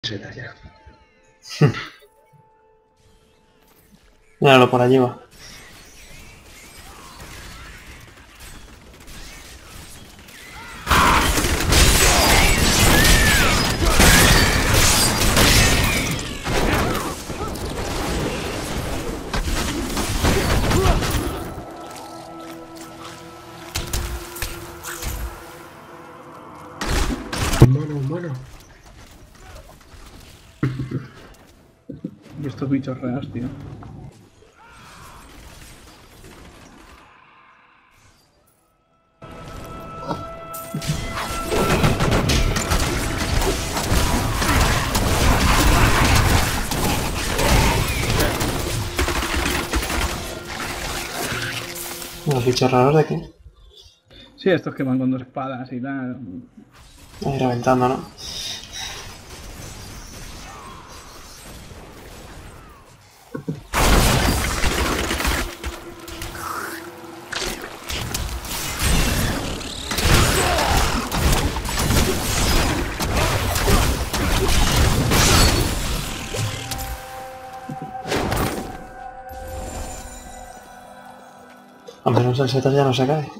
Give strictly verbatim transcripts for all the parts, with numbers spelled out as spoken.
Seta ya. Míralo, por allí va. Mono, mono. Y estos bichos raros, tío. ¿Los bichos raros de qué? Sí, estos que van con dos espadas y tal. Ahí reventando, ¿no? Al menos el setas ya no se cae.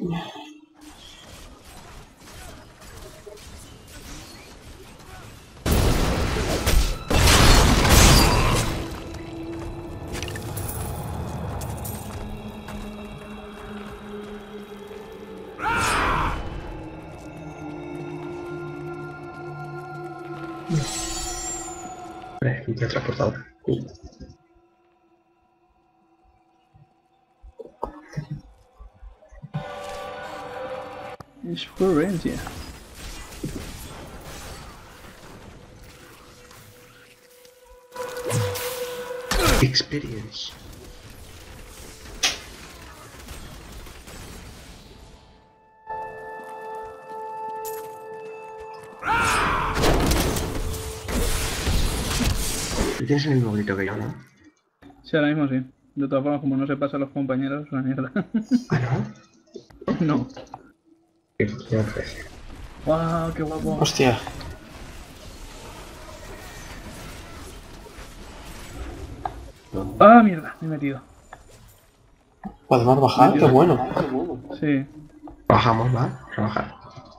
Eh, un transportador. Experiencia. Experience. Tú tienes el mismo grito que yo, ¿no? Sí, ahora mismo sí. De todas formas, como no se pasa a los compañeros, una mierda. Ah, ¿no? No. ¿Qué me ofrece? ¡Wow! ¡Qué guapo! Hostia. ¡Ah, mierda! Me he metido. ¿Podemos bajar? Qué bueno. Sí. Bajamos, ¿va? A bajar.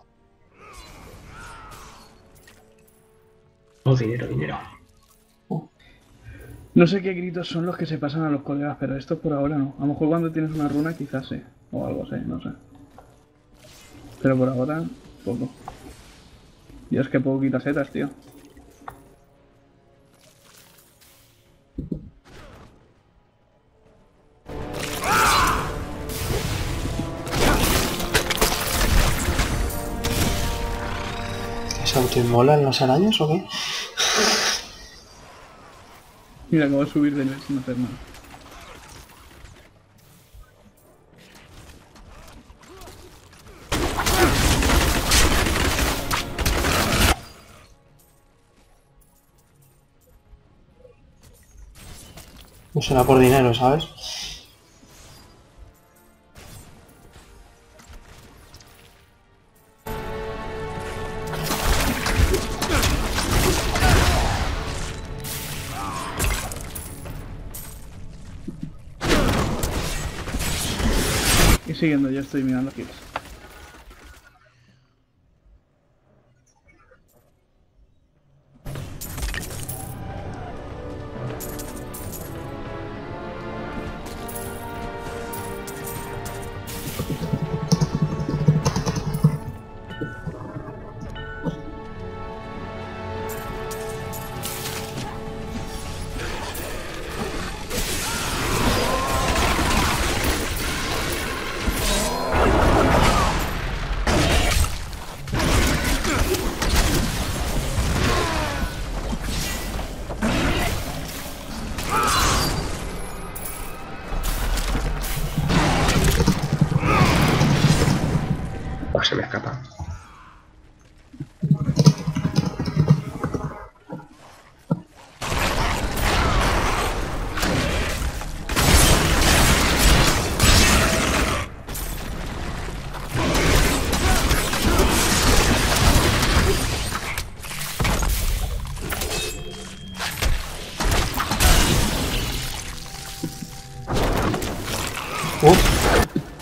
Oh, dinero, dinero. No sé qué gritos son los que se pasan a los colegas, pero esto por ahora no. A lo mejor cuando tienes una runa quizás sí. O algo así, no sé. Pero por ahora, poco. Dios, que poco quita setas, tío. ¿Se autoinmolan las arañas o qué? Mira cómo subir de nivel sin hacer nada. No será por dinero, ¿sabes? Y siguiendo, yo estoy mirando kills. Uf.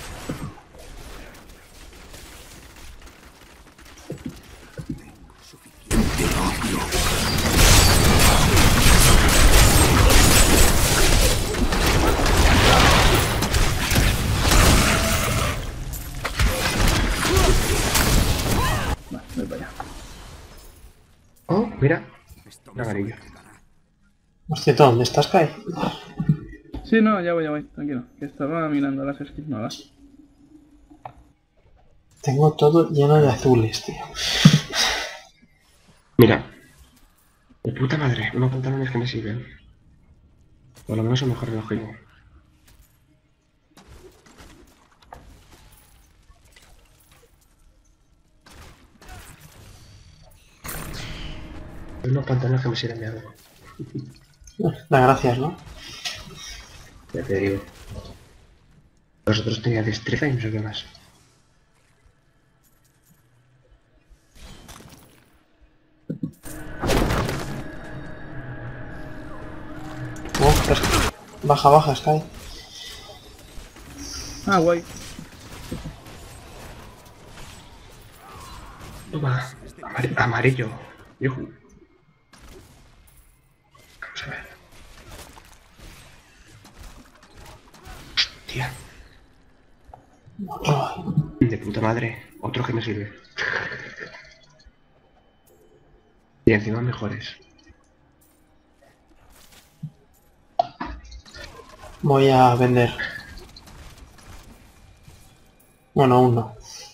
Vale, voy para allá. Oh, mira. Un amarillo. Hostia, ¿tú dónde estás, Kai? Sí, no, ya voy, ya voy, tranquilo. Que estaba mirando las skills nuevas. Tengo todo lleno de azules, tío. Mira. De puta madre, unos pantalones que me sirven. Por lo menos el mejor reloj que llevo. Unos pantalones que me sirven de algo. Da gracias, ¿no? Ya te digo. Los otros tenían destreza y no sé qué más. Uf, es- baja, baja, Sky. Ah, guay. Toma. Amar- amarillo. Yujú. Vamos a ver. Hostia. Otro. De puta madre. Otro que me sirve. Y encima mejores. Voy a vender. Bueno, aún no.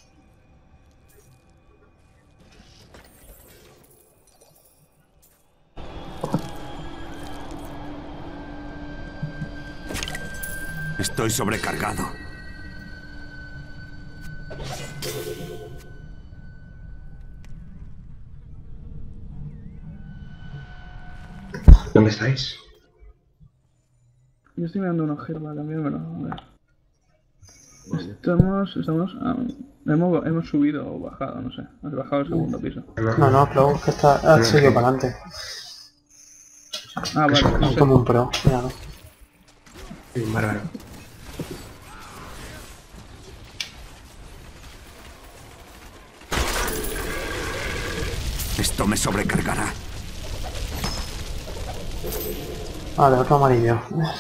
Estoy sobrecargado. ¿Dónde estáis? Yo estoy mirando una gerba también, pero a ver. Estamos, estamos, ah, hemos, hemos subido o bajado, no sé. Has bajado al segundo piso. No, no, Clow, que está... Ha seguido para adelante. Ah, vale, no Es sé. como un pro, míralo. Soy un bárbaro. Esto me sobrecargará. Vale, otro amarillo.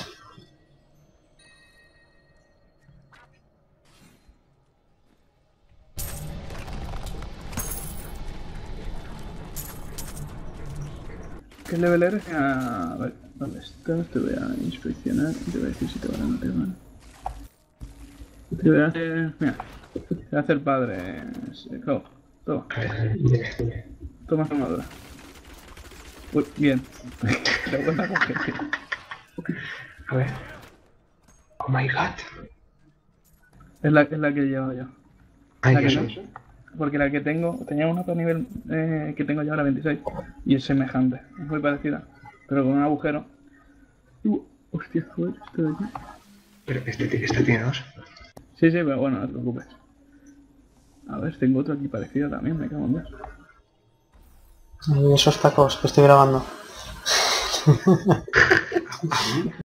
¿Qué level eres? Ah, vale, ¿dónde estás? Te voy a inspeccionar y te voy a decir si te van a no te van. Te voy a hacer... Mira, te voy a hacer padre... Clow, toma, A ver, dime, dime. toma esta armadura. Uy, bien. Pero buena coger. A ver. Oh my god. Es la, es la que he llevado yo. Ay, La qué que son. no, porque la que tengo, tenía una para nivel eh, que tengo yo ahora veintiséis y es semejante, es muy parecida, pero con un agujero. Uh, hostia, joder, esto de aquí. Pero este, este tiene dos. Sí, sí, pero bueno, no te preocupes. A ver, tengo otro aquí parecido también, me cago en Dios. Y esos tacos que estoy grabando.